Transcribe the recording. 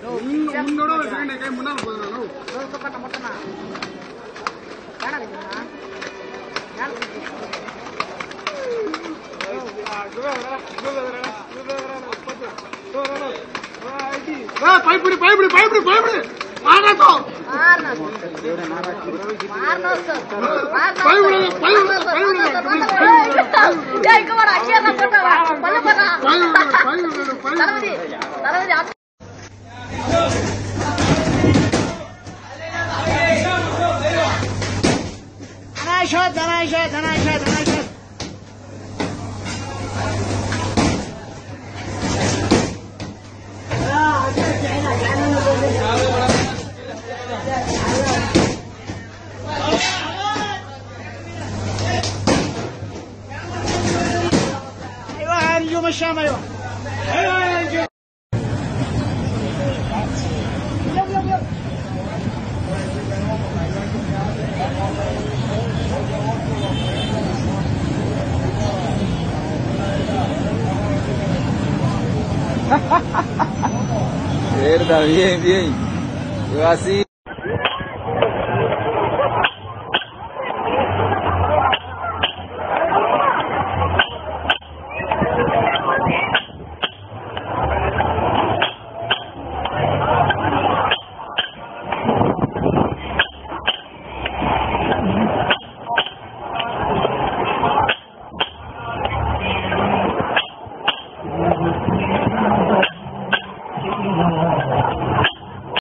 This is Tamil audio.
முன்னோட செகண்ட் கை முன்னால போறோம் கட்ட மொத்தமா காண வைக்கணும் பயப்படு பயப்படு பயப்படு பயப்படு மாறனோ மாறனோ சார் பயப்படு பயப்படு பயப்படு டேய் கமாடா அக்கியா போடா பல்ல போடா பயப்படு பயப்படு தரவதி دناشات ايوه نجوم الشام ايوه Verdad, bien, bien. Yo así.